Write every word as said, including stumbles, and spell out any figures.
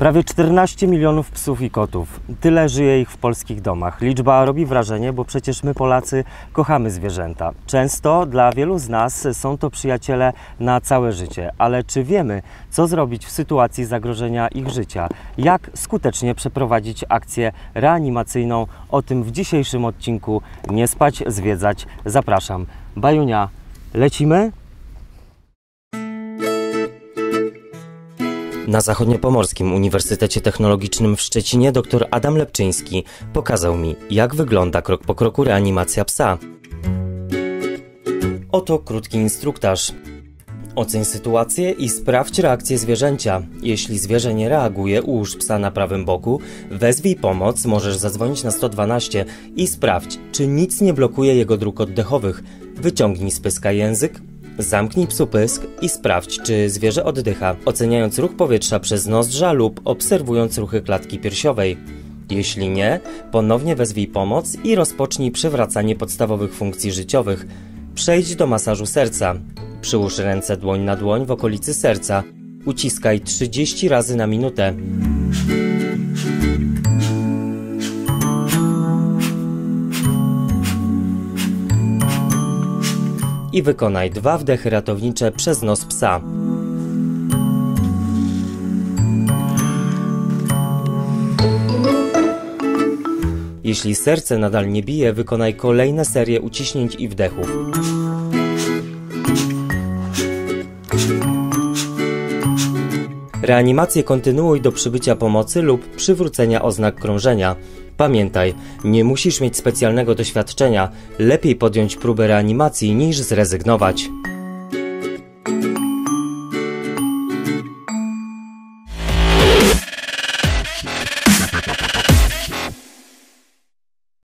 Prawie czternaście milionów psów i kotów. Tyle żyje ich w polskich domach. Liczba robi wrażenie, bo przecież my Polacy kochamy zwierzęta. Często dla wielu z nas są to przyjaciele na całe życie. Ale czy wiemy, co zrobić w sytuacji zagrożenia ich życia? Jak skutecznie przeprowadzić akcję reanimacyjną? O tym w dzisiejszym odcinku Nie spać, zwiedzać. Zapraszam. Bajunia, lecimy? Na Zachodniopomorskim Uniwersytecie Technologicznym w Szczecinie dr Adam Lepczyński pokazał mi, jak wygląda krok po kroku reanimacja psa. Oto krótki instruktaż. Oceń sytuację i sprawdź reakcję zwierzęcia. Jeśli zwierzę nie reaguje, ułóż psa na prawym boku, wezwij pomoc, możesz zadzwonić na sto dwanaście i sprawdź, czy nic nie blokuje jego dróg oddechowych. Wyciągnij z pyska język, zamknij psu pysk i sprawdź, czy zwierzę oddycha, oceniając ruch powietrza przez nozdrza lub obserwując ruchy klatki piersiowej. Jeśli nie, ponownie wezwij pomoc i rozpocznij przywracanie podstawowych funkcji życiowych. Przejdź do masażu serca. Przyłóż ręce dłoń na dłoń w okolicy serca. Uciskaj trzydzieści razy na minutę. I wykonaj dwa wdechy ratownicze przez nos psa. Jeśli serce nadal nie bije, wykonaj kolejne serie uciśnięć i wdechów. Reanimację kontynuuj do przybycia pomocy lub przywrócenia oznak krążenia. Pamiętaj, nie musisz mieć specjalnego doświadczenia, lepiej podjąć próbę reanimacji niż zrezygnować.